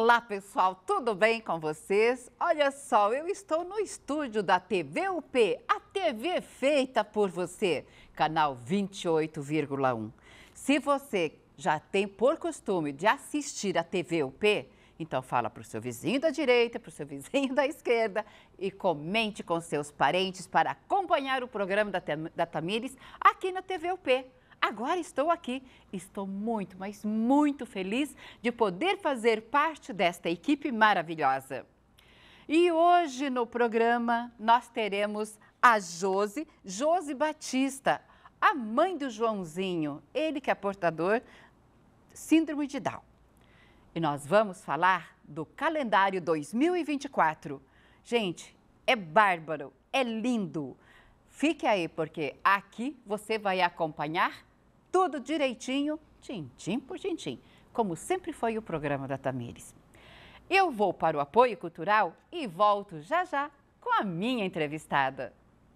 Olá, pessoal, tudo bem com vocês? Olha só, eu estou no estúdio da TV UP, a TV feita por você, canal 28,1. Se você já tem por costume de assistir a TV UP, então fala para o seu vizinho da direita, para o seu vizinho da esquerda e comente com seus parentes para acompanhar o programa da Tamires aqui na TV UP. Agora estou aqui, estou muito, mas muito feliz de poder fazer parte desta equipe maravilhosa. E hoje no programa nós teremos a Josi Batista, a mãe do Joãozinho, ele que é portador síndrome de Down. E nós vamos falar do calendário 2024. Gente, é bárbaro, é lindo. Fique aí, porque aqui você vai acompanhar tudo direitinho, tintim por tintim, como sempre foi o programa da Tamires. Eu vou para o apoio cultural e volto já já com a minha entrevistada.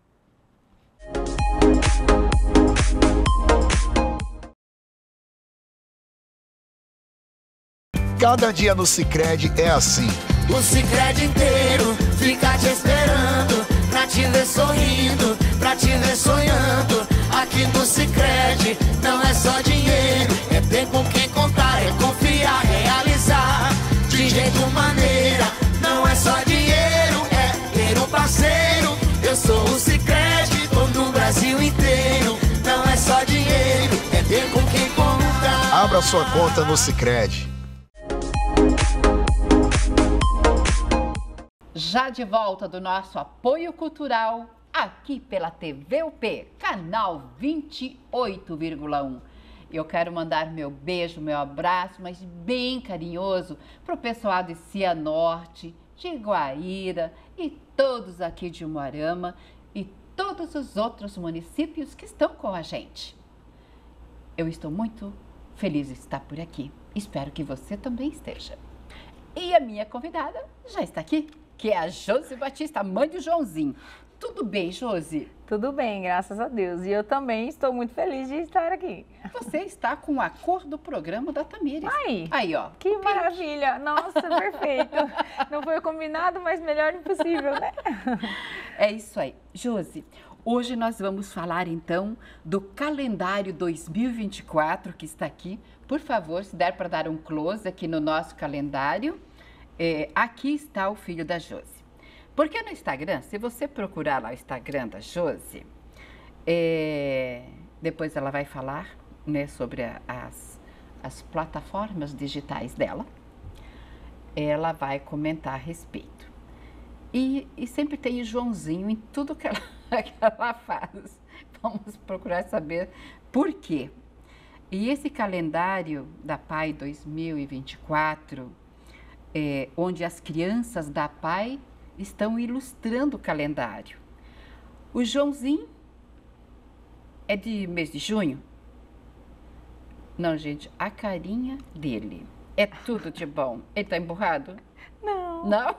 Cada dia no Sicredi é assim. O Sicredi inteiro fica te esperando, pra te ver sorrindo, pra te ver sonhando. Aqui no Sicredi não é só dinheiro, é ter com quem contar, é confiar, realizar. De jeito maneira, não é só dinheiro, é ter um parceiro. Eu sou o Sicredi, todo o Brasil inteiro. Não é só dinheiro, é ter com quem contar. Abra sua conta no Sicredi. Já de volta do nosso apoio cultural, aqui pela TV UP, canal 28,1. Eu quero mandar meu beijo, meu abraço, mas bem carinhoso, para o pessoal de Cianorte, de Guaíra e todos aqui de Umuarama e todos os outros municípios que estão com a gente. Eu estou muito feliz de estar por aqui. Espero que você também esteja. E a minha convidada já está aqui, que é a Josi Batista, mãe do Joãozinho. Tudo bem, Josi? Tudo bem, graças a Deus. E eu também estou muito feliz de estar aqui. Você está com a cor do programa da Tamires. Aí, ó. Que maravilha. Nossa, perfeito. Não foi combinado, mas melhor impossível, né? É isso aí. Josi, hoje nós vamos falar, então, do calendário 2024 que está aqui. Por favor, se der para dar um close aqui no nosso calendário. Aqui está o filho da Josi. Porque no Instagram, se você procurar lá o Instagram da Josi, depois ela vai falar, né, sobre as plataformas digitais dela, ela vai comentar a respeito. E sempre tem o Joãozinho em tudo que ela faz. Vamos procurar saber por quê. E esse calendário da PAI 2024, onde as crianças da PAI estão ilustrando o calendário. O Joãozinho é de mês de junho? Não, gente, a carinha dele é tudo de bom. Ele tá emburrado? Não. Não?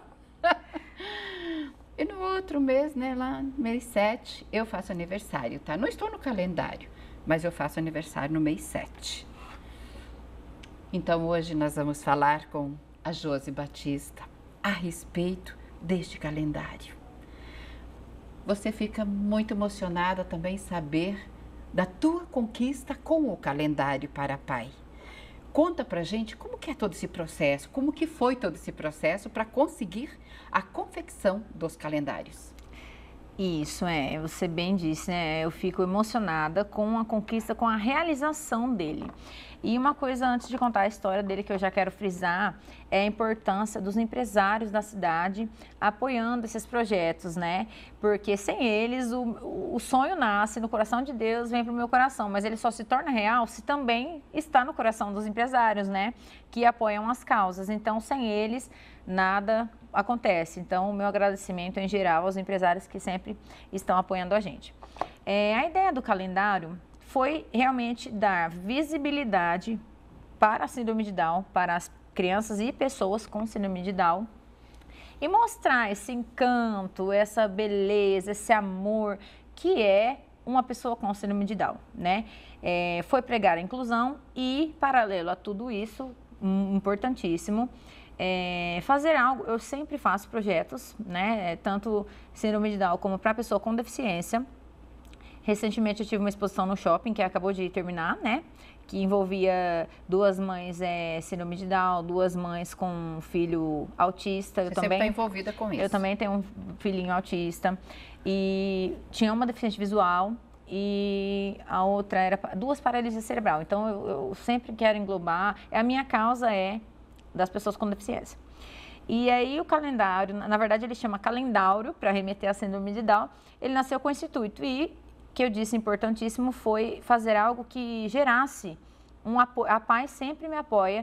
E no outro mês, né, lá mês 7, eu faço aniversário, tá? Não estou no calendário, mas eu faço aniversário no mês 7. Então hoje nós vamos falar com a Josi Batista a respeito deste calendário. Você fica muito emocionada também saber da tua conquista com o calendário para pai. Conta pra gente como que é todo esse processo, como que foi todo esse processo para conseguir a confecção dos calendários. Isso, você bem disse, né? Eu fico emocionada com a conquista, com a realização dele. E uma coisa antes de contar a história dele que eu já quero frisar é a importância dos empresários da cidade apoiando esses projetos, né? Porque sem eles o sonho nasce no coração de Deus, vem para o meu coração, mas ele só se torna real se também está no coração dos empresários, né? Que apoiam as causas. Então, sem eles, nada acontece. Então, o meu agradecimento em geral aos empresários que sempre estão apoiando a gente. A ideia do calendário foi realmente dar visibilidade para a síndrome de Down, para as crianças e pessoas com síndrome de Down, e mostrar esse encanto, essa beleza, esse amor que é uma pessoa com síndrome de Down, né? Foi pregar a inclusão e, paralelo a tudo isso, importantíssimo, fazer algo. Eu sempre faço projetos, né? Tanto síndrome de Down como para pessoa com deficiência. Recentemente eu tive uma exposição no shopping que acabou de terminar, né? Que envolvia 2 mães síndrome de Down, 2 mães com um filho autista. Você sempre está envolvida com isso. Eu também tenho um filhinho autista. E tinha uma deficiente visual e a outra era 2 paralisia cerebral. Então eu sempre quero englobar. A minha causa é das pessoas com deficiência. E aí o calendário, na verdade ele chama calendário para remeter à síndrome de Down, ele nasceu com esse intuito e que eu disse importantíssimo foi fazer algo que gerasse um apoio. A PAI sempre me apoia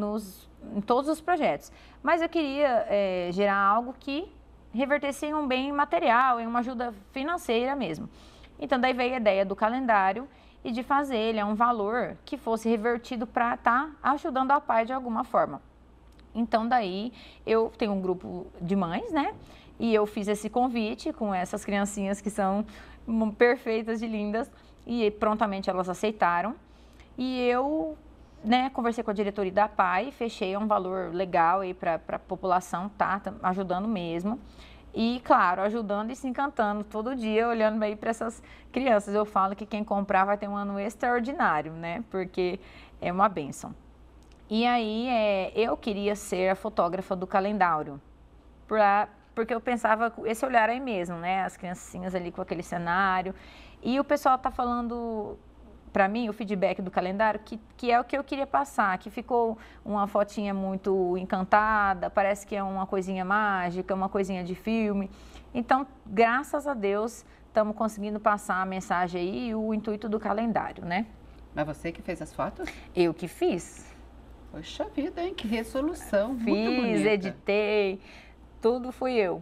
em todos os projetos, mas eu queria gerar algo que revertesse em um bem material, em uma ajuda financeira mesmo. Então daí veio a ideia do calendário e de fazer ele a um valor que fosse revertido para estar ajudando a PAI de alguma forma. Então daí eu tenho um grupo de mães, né? E eu fiz esse convite com essas criancinhas que são perfeitas e lindas e prontamente elas aceitaram. E eu, né, conversei com a diretoria da PAI, fechei um valor legal aí para a população, tá ajudando mesmo. E, claro, ajudando e se encantando todo dia, olhando aí para essas crianças. Eu falo que quem comprar vai ter um ano extraordinário, né? Porque é uma bênção. E aí, eu queria ser a fotógrafa do calendário, porque eu pensava esse olhar aí mesmo, né? As criancinhas ali com aquele cenário. E o pessoal tá falando para mim, o feedback do calendário, que é o que eu queria passar, que ficou uma fotinha muito encantada, parece que é uma coisinha mágica, uma coisinha de filme. Então, graças a Deus, estamos conseguindo passar a mensagem aí e o intuito do calendário, né? Mas você que fez as fotos? Eu que fiz. Poxa vida, hein? Que resolução, muito Fiz, bonita. editei, tudo fui eu.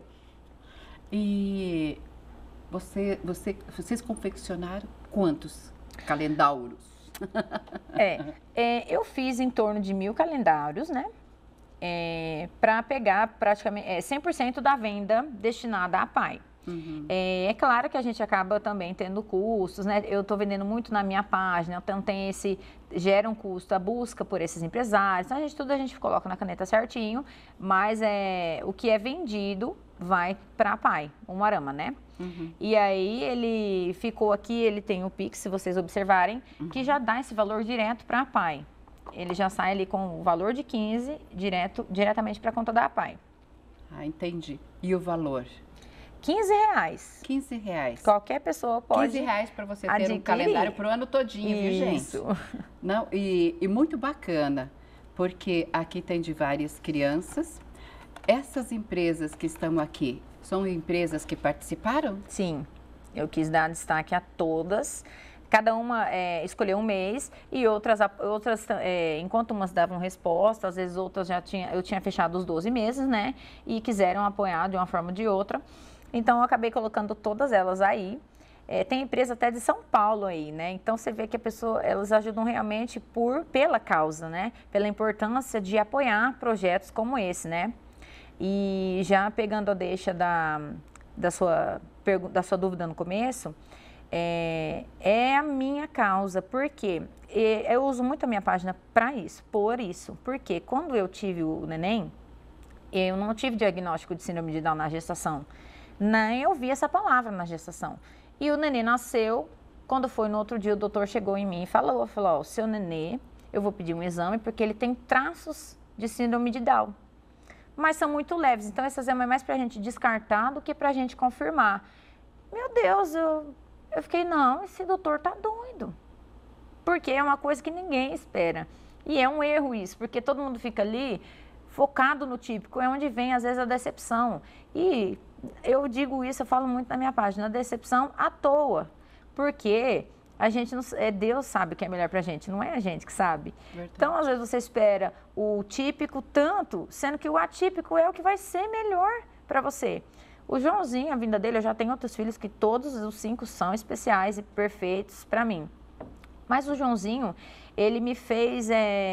E vocês confeccionaram quantos calendários? Eu fiz em torno de 1000 calendários, né? Para pegar praticamente 100% da venda destinada à PAI. Uhum. É claro que a gente acaba também tendo custos, né? Eu estou vendendo muito na minha página, então gera um custo a busca por esses empresários. Então, tudo a gente coloca na caneta certinho, mas o que é vendido vai para a PAI, o Umuarama, né? Uhum. E aí ele ficou aqui, ele tem o Pix, se vocês observarem, que já dá esse valor direto para a PAI. Ele já sai ali com o valor de 15 diretamente para a conta da PAI. Ah, entendi. E o valor? R$15. R$15. Qualquer pessoa pode R$15 para você ter adquirir. um calendário para o ano todinho, viu, gente? Isso. Não, e muito bacana, porque aqui tem de várias crianças. Essas empresas que estão aqui, são empresas que participaram? Sim, eu quis dar destaque a todas. Cada uma escolheu um mês e outras enquanto umas davam resposta, às vezes outras eu tinha fechado os 12 meses, né? E quiseram apoiar de uma forma ou de outra. Então, eu acabei colocando todas elas aí. Tem empresa até de São Paulo aí, né? Então, você vê que elas ajudam realmente pela causa, né? Pela importância de apoiar projetos como esse, né? E já pegando a deixa da sua dúvida no começo, é a minha causa, porque eu uso muito a minha página para isso, porque quando eu tive o neném, eu não tive diagnóstico de síndrome de Down na gestação, nem ouvi essa palavra na gestação. E o neném nasceu, quando foi no outro dia, o doutor chegou em mim e falou, o seu nenê, eu vou pedir um exame porque ele tem traços de síndrome de Down. Mas são muito leves, então esse exame é mais para a gente descartar do que para a gente confirmar. Meu Deus, eu fiquei, não, esse doutor tá doido. Porque é uma coisa que ninguém espera. E é um erro isso, porque todo mundo fica ali focado no típico, é onde vem às vezes a decepção. E eu digo isso, eu falo muito na minha página, a decepção à toa. Porque a gente não, Deus sabe o que é melhor pra gente, não é a gente que sabe. Verdade. Então, às vezes você espera o típico tanto, sendo que o atípico é o que vai ser melhor para você. O Joãozinho, a vinda dele, eu já tenho outros filhos que todos os 5 são especiais e perfeitos para mim. Mas o Joãozinho, ele me fez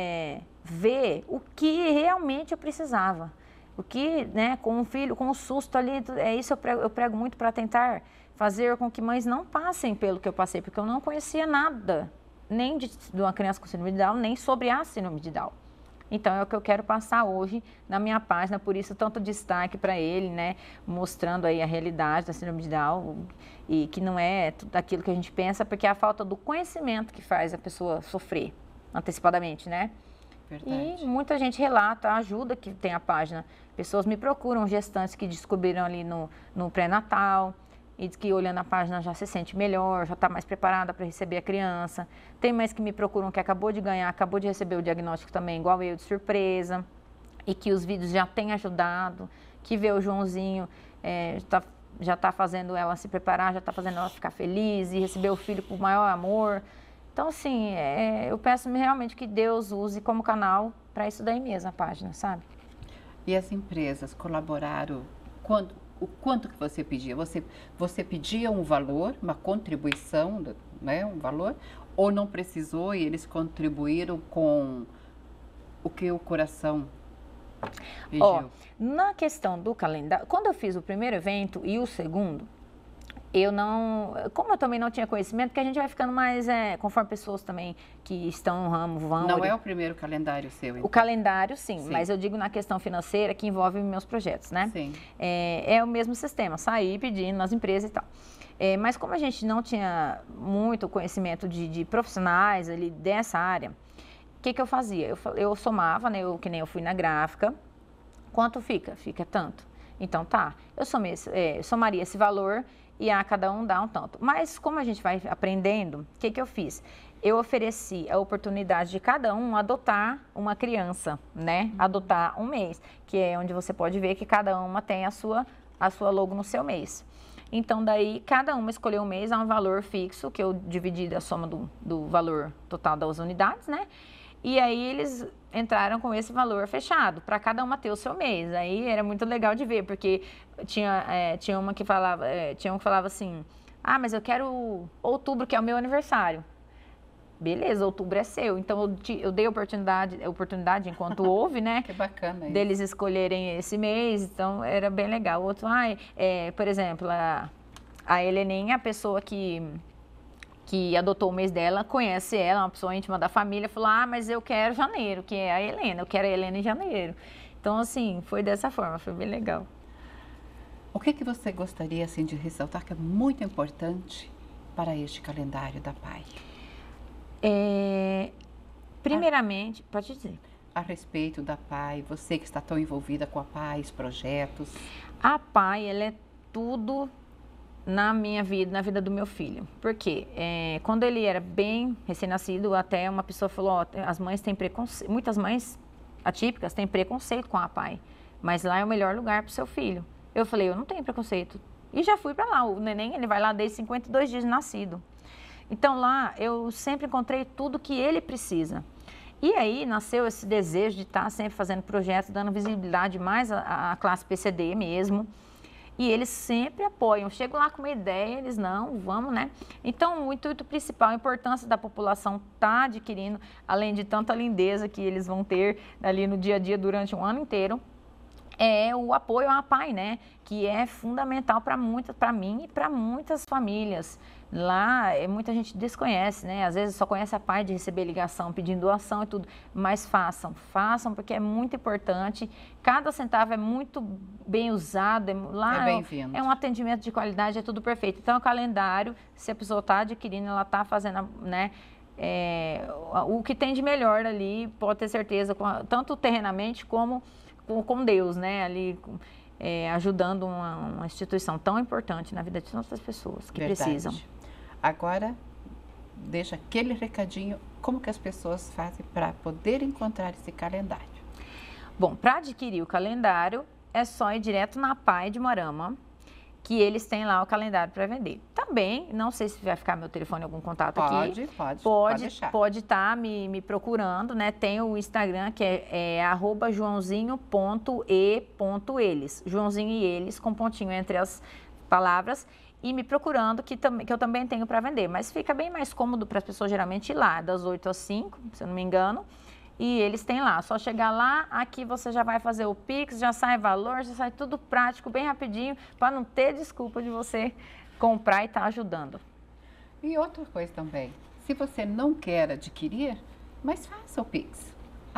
ver o que realmente eu precisava. O que, né, com um filho, com um susto ali, isso eu prego muito para tentar fazer com que mães não passem pelo que eu passei, porque eu não conhecia nada, nem de uma criança com síndrome de Down, nem sobre a síndrome de Down. Então, é o que eu quero passar hoje na minha página, por isso tanto destaque para ele, né? Mostrando aí a realidade da síndrome de Down e que não é tudo aquilo que a gente pensa, porque é a falta do conhecimento que faz a pessoa sofrer antecipadamente, né? Verdade. E muita gente relata a ajuda que tem a página. Pessoas me procuram, gestantes que descobriram ali no pré-natal, e diz que olhando a página já se sente melhor, já está mais preparada para receber a criança. Tem mães que me procuram que acabou de ganhar, acabou de receber o diagnóstico também, igual eu, de surpresa, e que os vídeos já têm ajudado, que vê o Joãozinho já está fazendo ela se preparar, já está fazendo ela ficar feliz e receber o filho com o maior amor. Então, assim, eu peço realmente que Deus use como canal para isso daí mesmo, a página, sabe? E as empresas colaboraram? O quanto que você pedia? Você pedia um valor, uma contribuição, né, um valor, ou não precisou e eles contribuíram com o que o coração pediu? Ó, na questão do calendário, quando eu fiz o primeiro evento e o segundo, como eu também não tinha conhecimento, porque a gente vai ficando mais, conforme pessoas também que estão no ramo vão... Não é o primeiro calendário seu, então? O calendário, sim, mas eu digo na questão financeira que envolve meus projetos, né? Sim. É o mesmo sistema, sair pedindo nas empresas e tal. Mas como a gente não tinha muito conhecimento de profissionais ali dessa área, o que eu fazia? Eu somava, né? Que nem eu fui na gráfica, quanto fica? Fica tanto. Então tá, eu somaria esse valor e a cada um dá um tanto. Mas como a gente vai aprendendo, o que eu fiz? Eu ofereci a oportunidade de cada um adotar uma criança, né? Adotar um mês, que é onde você pode ver que cada uma tem a sua logo no seu mês. Então, daí, cada uma escolheu um mês a um valor fixo, que eu dividi da soma do valor total das unidades, né? E aí, eles entraram com esse valor fechado, para cada uma ter o seu mês. Aí, era muito legal de ver, porque tinha uma que falava, assim, mas eu quero outubro, que é o meu aniversário. Beleza, outubro é seu. Então, eu dei oportunidade enquanto houve, né? Que bacana isso. Deles escolherem esse mês, então era bem legal. Outro, por exemplo, a Heleninha, a pessoa que adotou o mês dela, conhece ela, uma pessoa íntima da família, falou, mas eu quero janeiro, que é a Helena, eu quero a Helena em janeiro. Então, assim, foi dessa forma, foi bem legal. O que você gostaria, assim, de ressaltar que é muito importante para este calendário da PAI? Primeiramente, pode dizer. A respeito da PAI, você que está tão envolvida com a PAI, os projetos. A PAI, ela é tudo na minha vida, na vida do meu filho. Por quê? Quando ele era bem recém-nascido, até uma pessoa falou, as mães têm preconceito, muitas mães atípicas têm preconceito com a PAI, mas lá é o melhor lugar para o seu filho. Eu falei, eu não tenho preconceito. E já fui para lá, o neném, ele vai lá desde 52 dias de nascido. Então lá eu sempre encontrei tudo que ele precisa. E aí nasceu esse desejo de estar sempre fazendo projetos, dando visibilidade mais à classe PCD mesmo. E eles sempre apoiam. Eu chego lá com uma ideia, eles não, vamos, né? Então o intuito principal, a importância da população estar adquirindo, além de tanta lindeza que eles vão ter ali no dia a dia durante um ano inteiro, é o apoio à PAI, né? Que é fundamental para mim e para muitas famílias. Lá, muita gente desconhece, né? Às vezes só conhece a PAI de receber ligação, pedindo doação e tudo. Mas façam, porque é muito importante. Cada centavo é muito bem usado. Lá bem-vindo. É um atendimento de qualidade, é tudo perfeito. Então, o calendário, se a pessoa está adquirindo, ela está fazendo, né? O que tem de melhor ali, pode ter certeza, tanto terrenamente como com Deus, né? Ali ajudando uma instituição tão importante na vida de tantas pessoas que precisam. Agora, deixa aquele recadinho, como que as pessoas fazem para poder encontrar esse calendário? Bom, para adquirir o calendário, é só ir direto na PAI de Moarama, que eles têm lá o calendário para vender. Também, não sei se vai ficar meu telefone, algum contato aqui. Pode deixar. Pode estar me procurando, né? Tem o Instagram, que é @joãozinho.e.eles. Joãozinho e eles, com pontinho entre as palavras. E me procurando, que eu também tenho para vender. Mas fica bem mais cômodo para as pessoas geralmente ir lá, das 8 às 5, se eu não me engano. E eles têm lá, só chegar lá, aqui você já vai fazer o Pix, já sai valor, já sai tudo prático, bem rapidinho, para não ter desculpa de você comprar e estar ajudando. E outra coisa também, se você não quer adquirir, mas faça o Pix.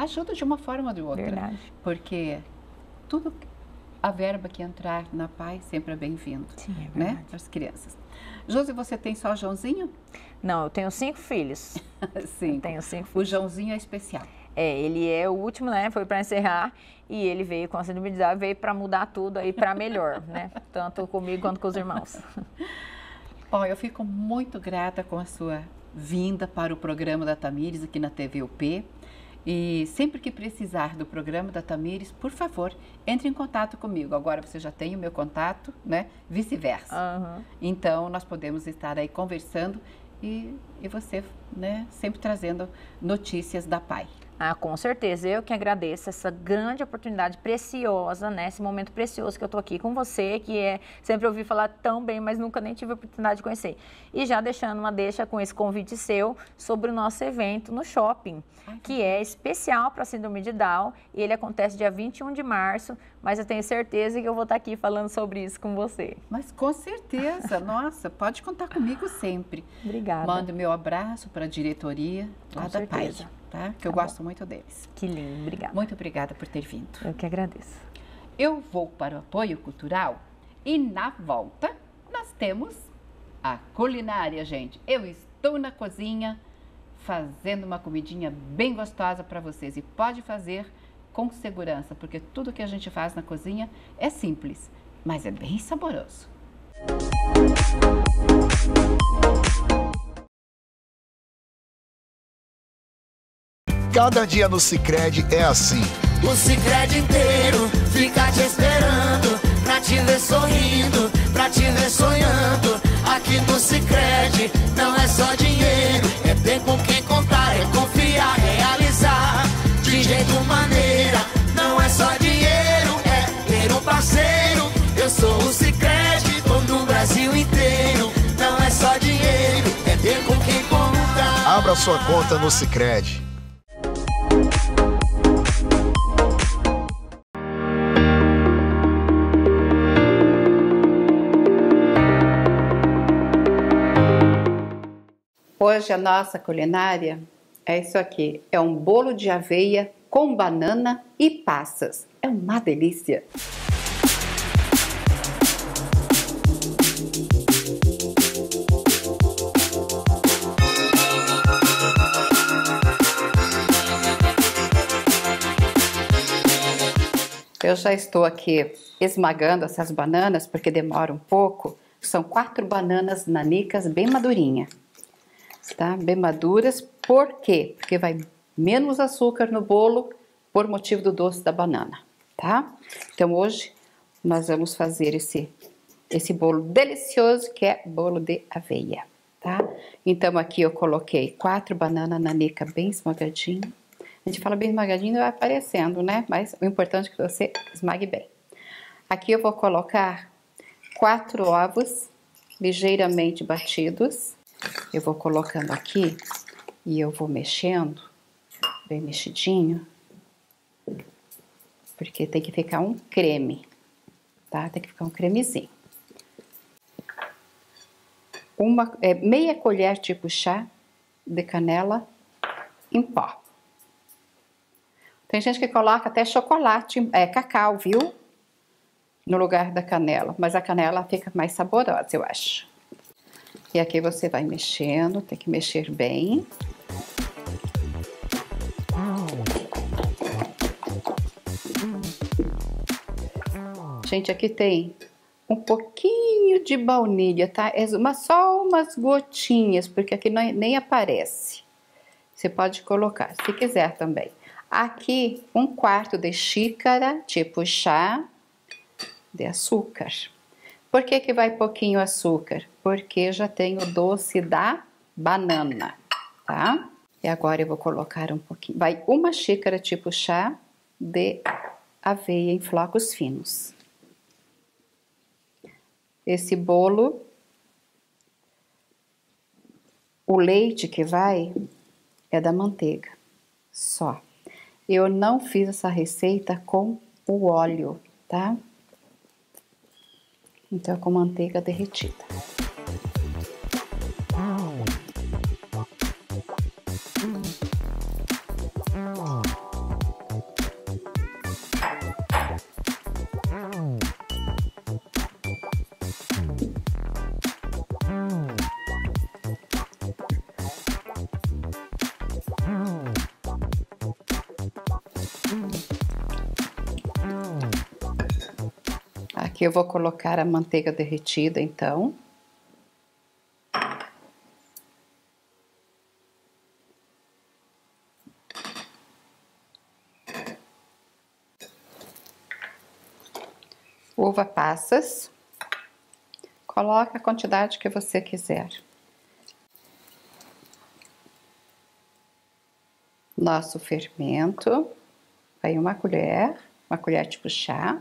ajuda de uma forma ou de outra. Verdade. Porque tudo, a verba que entrar na PAI sempre é bem-vindo, Sim, é né? verdade. Para as crianças. Josi, você tem só o Joãozinho? Não, eu tenho 5 filhos. Sim. Eu tenho 5 O filhos. Joãozinho é especial. Ele é o último, né? Foi para encerrar e ele veio com a síndrome de Down, veio para mudar tudo aí para melhor, né? Tanto comigo quanto com os irmãos. Bom, eu fico muito grata com a sua vinda para o programa da Tamires aqui na TV UP. E sempre que precisar do programa da Tamires, por favor, entre em contato comigo. Agora você já tem o meu contato, né? Vice-versa. Uhum. Então, nós podemos estar aí conversando e você, né, sempre trazendo notícias da PAI. Ah, com certeza. Eu que agradeço essa grande oportunidade preciosa, né? Esse momento precioso que eu tô aqui com você, que sempre ouvi falar tão bem, mas nunca nem tive a oportunidade de conhecer. E já deixando uma deixa com esse convite seu sobre o nosso evento no shopping, que é especial para a síndrome de Down. E ele acontece dia 21 de março, mas eu tenho certeza que eu vou estar aqui falando sobre isso com você. Mas com certeza, nossa, pode contar comigo sempre. Obrigada. Mando meu abraço para a diretoria lá da PAI, tá? Que eu gosto muito deles. Que lindo, obrigada. Muito obrigada por ter vindo. Eu que agradeço. Eu vou para o apoio cultural e na volta nós temos a culinária, gente. Eu estou na cozinha fazendo uma comidinha bem gostosa para vocês e pode fazer com segurança, porque tudo que a gente faz na cozinha é simples, mas é bem saboroso. Cada dia no Sicredi é assim. O Sicredi inteiro fica te esperando, pra te ver sorrindo, pra te ver sonhando. Aqui no Sicredi não é só dinheiro, é ter com quem contar, é confiar, realizar de jeito maneira. Não é só dinheiro, é ter um parceiro. Eu sou o Sicredi, tô no Brasil inteiro. Não é só dinheiro, é ter com quem contar. Abra sua conta no Sicredi. Hoje a nossa culinária é isso aqui, é um bolo de aveia com banana e passas. É uma delícia! Eu já estou aqui esmagando essas bananas porque demora um pouco. São 4 bananas nanicas bem madurinhas. Tá? Bem maduras, por quê? Porque vai menos açúcar no bolo por motivo do doce da banana, tá? Então hoje nós vamos fazer esse bolo delicioso que é bolo de aveia, tá? Então aqui eu coloquei 4 bananas nanica bem esmagadinho. A gente fala bem esmagadinho, vai aparecendo, né? Mas o importante é que você esmague bem. Aqui eu vou colocar 4 ovos ligeiramente batidos. Eu vou colocando aqui e eu vou mexendo, bem mexidinho, porque tem que ficar um creme, tá? Tem que ficar um cremezinho. Meia colher tipo chá de canela em pó. Tem gente que coloca até chocolate, cacau, viu? No lugar da canela, mas a canela fica mais saborosa, eu acho. E aqui você vai mexendo, tem que mexer bem. Gente, aqui tem um pouquinho de baunilha, tá? Só umas gotinhas, porque aqui nem aparece. Você pode colocar, se quiser também. Aqui, 1/4 de xícara, tipo chá, de açúcar. Por que vai pouquinho açúcar? Porque já tem o doce da banana, tá? E agora eu vou colocar um pouquinho, vai 1 xícara tipo chá de aveia em flocos finos. Esse bolo, o leite que vai é da manteiga, só. Eu não fiz essa receita com o óleo, tá? Então, com manteiga derretida. Aqui eu vou colocar a manteiga derretida, então. Uva passas. Coloca a quantidade que você quiser. Nosso fermento. Aí uma colher tipo chá.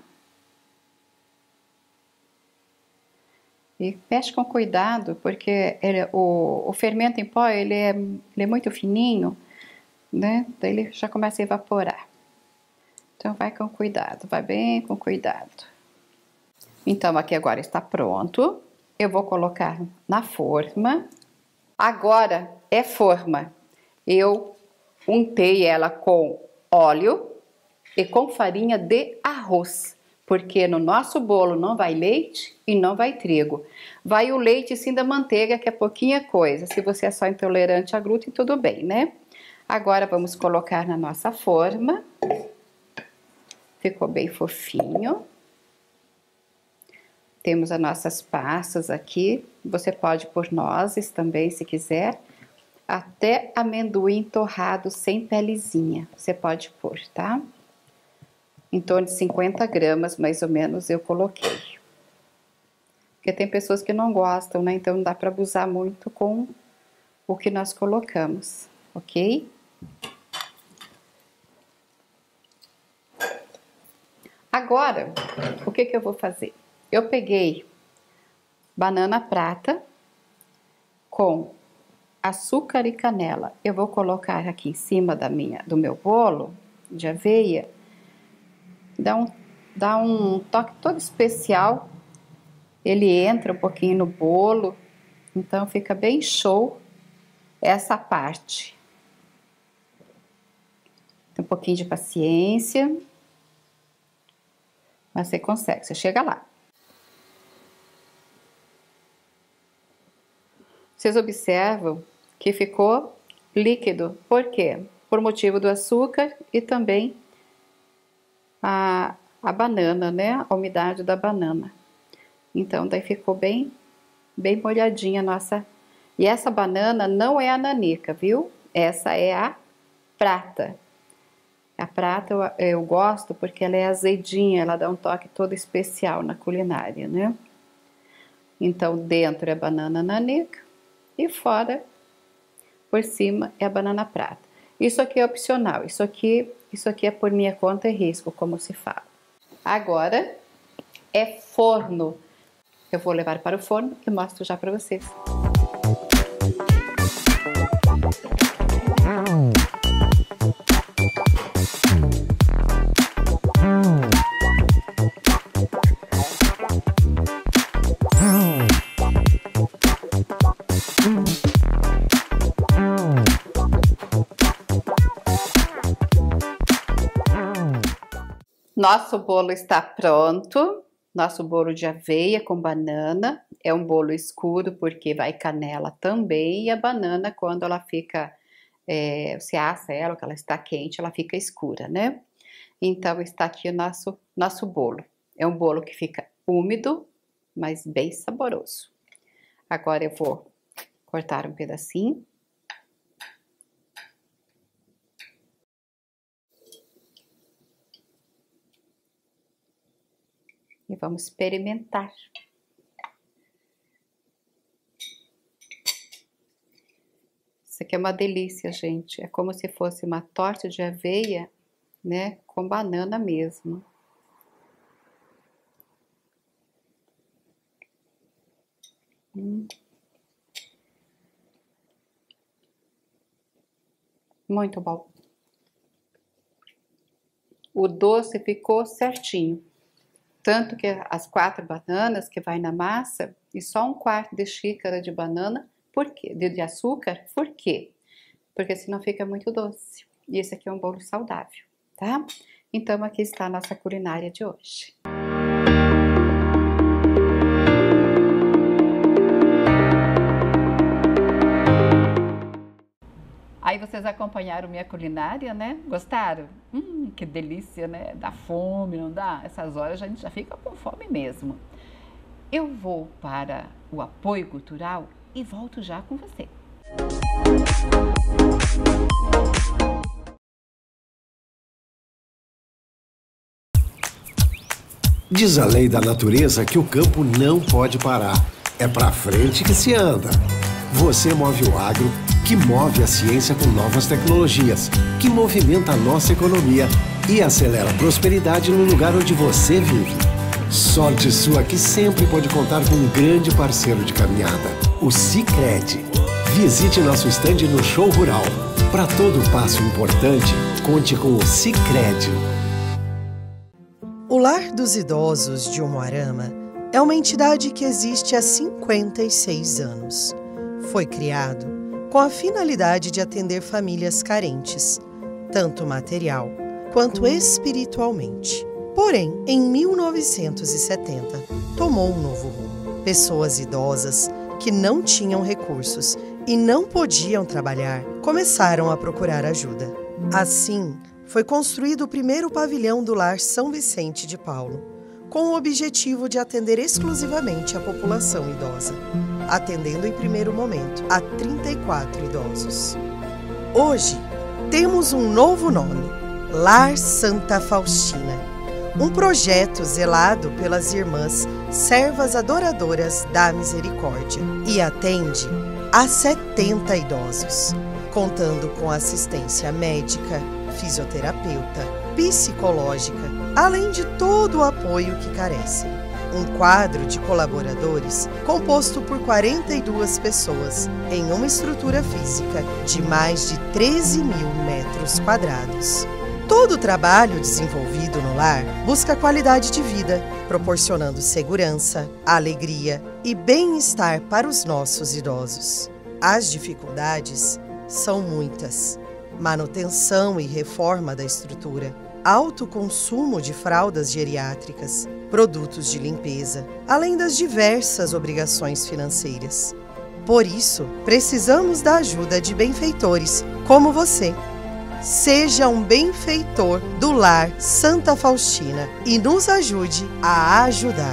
E mexe com cuidado, porque o fermento em pó, ele é muito fininho, né? Daí ele já começa a evaporar. Então vai com cuidado, vai bem com cuidado. Então aqui agora está pronto. Eu vou colocar na forma. Agora é forma. Eu untei ela com óleo e com farinha de arroz. Porque no nosso bolo não vai leite e não vai trigo. Vai o leite sim da manteiga, que é pouquinha coisa. Se você é só intolerante à glúten, tudo bem, né? Agora vamos colocar na nossa forma. Ficou bem fofinho. Temos as nossas passas aqui. Você pode pôr nozes também, se quiser. Até amendoim torrado sem pelezinha. Você pode pôr, tá? Em torno de 50 gramas, mais ou menos, eu coloquei. Porque tem pessoas que não gostam, né? Então não dá para abusar muito com o que nós colocamos, ok? Agora, o que eu vou fazer? Eu peguei banana prata com açúcar e canela. Eu vou colocar aqui em cima do meu bolo de aveia. Dá um toque todo especial. Ele entra um pouquinho no bolo. Então fica bem show essa parte. Tem um pouquinho de paciência. Mas você consegue, você chega lá. Vocês observam que ficou líquido. Por quê? Por motivo do açúcar e também a banana, né? A umidade da banana. Então, daí ficou bem molhadinha a nossa. E essa banana não é a nanica, viu? Essa é a prata. A prata eu gosto porque ela é azedinha, ela dá um toque todo especial na culinária, né? Então, dentro é a banana nanica e fora, por cima, é a banana prata. Isso aqui é opcional, isso aqui é por minha conta e risco, como se fala. Agora é forno. Eu vou levar para o forno e mostro já para vocês. Nosso bolo está pronto, nosso bolo de aveia com banana, é um bolo escuro porque vai canela também, e a banana quando ela fica, você assa ela, que ela está quente, ela fica escura, né? Então está aqui o nosso bolo, é um bolo que fica úmido, mas bem saboroso. Agora eu vou cortar um pedacinho. E vamos experimentar. Isso aqui é uma delícia, gente. É como se fosse uma torta de aveia, né? Com banana mesmo. Muito bom. O doce ficou certinho. Tanto que as 4 bananas que vai na massa e só 1/4 de xícara de banana, por quê? De açúcar, por quê? Porque senão fica muito doce. E esse aqui é um bolo saudável, tá? Então aqui está a nossa culinária de hoje. Aí vocês acompanharam minha culinária, né? Gostaram? Que delícia, né? Dá fome, não dá? Essas horas a gente já fica com fome mesmo. Eu vou para o apoio cultural e volto já com você. Diz a lei da natureza que o campo não pode parar. É pra frente que se anda. Você move o agro, que move a ciência com novas tecnologias, que movimenta a nossa economia e acelera a prosperidade no lugar onde você vive. Sorte sua que sempre pode contar com um grande parceiro de caminhada, o Sicredi. Visite nosso estande no Show Rural. Para todo passo importante, conte com o Sicredi. O Lar dos Idosos de Umuarama é uma entidade que existe há 56 anos. Foi criado com a finalidade de atender famílias carentes, tanto material quanto espiritualmente. Porém, em 1970, tomou um novo rumo. Pessoas idosas que não tinham recursos e não podiam trabalhar começaram a procurar ajuda. Assim, foi construído o primeiro pavilhão do Lar São Vicente de Paulo, com o objetivo de atender exclusivamente a população idosa, atendendo em primeiro momento a 34 idosos. Hoje, temos um novo nome, Lar Santa Faustina, um projeto zelado pelas irmãs servas adoradoras da misericórdia e atende a 70 idosos, contando com assistência médica, fisioterapeuta, psicológica, além de todo o apoio que carecem. Um quadro de colaboradores composto por 42 pessoas em uma estrutura física de mais de 13 mil metros quadrados. Todo o trabalho desenvolvido no lar busca qualidade de vida, proporcionando segurança, alegria e bem-estar para os nossos idosos. As dificuldades são muitas. Manutenção e reforma da estrutura, alto consumo de fraldas geriátricas, produtos de limpeza, além das diversas obrigações financeiras. Por isso, precisamos da ajuda de benfeitores como você. Seja um benfeitor do Lar Santa Faustina e nos ajude a ajudar.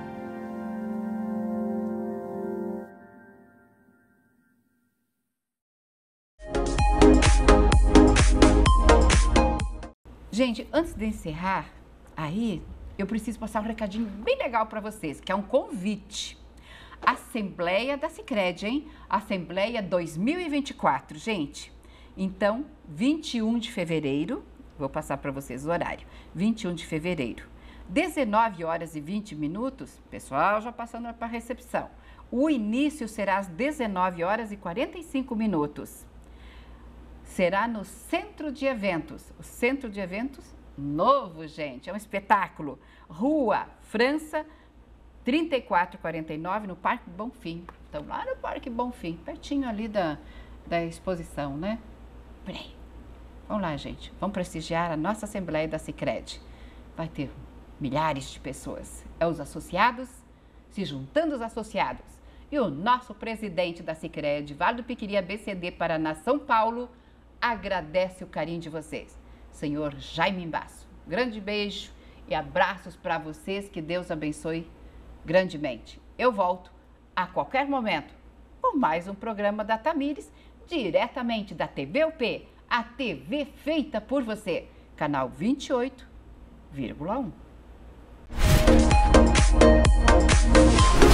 Gente, antes de encerrar, aí eu preciso passar um recadinho bem legal para vocês, que é um convite. Assembleia da Sicredi, hein? Assembleia 2024, gente. Então, 21 de fevereiro, vou passar para vocês o horário, 21 de fevereiro, 19 horas e 20 minutos, pessoal já passando para a recepção. O início será às 19 horas e 45 minutos. Será no Centro de Eventos. O Centro de Eventos novo, gente. É um espetáculo. Rua França, 3449, no Parque Bonfim. Então, lá no Parque Bonfim, pertinho ali da exposição, né? Peraí. Vamos lá, gente. Vamos prestigiar a nossa Assembleia da Sicredi. Vai ter milhares de pessoas. É os associados se juntando os associados. E o nosso presidente da Sicredi, Vale do Piquiri, ABCD, Paraná, São Paulo, agradece o carinho de vocês. Senhor Jaime Mbasso, grande beijo e abraços para vocês, que Deus abençoe grandemente. Eu volto a qualquer momento com mais um programa da Tamires, diretamente da TVUP, a TV feita por você, canal 28,1.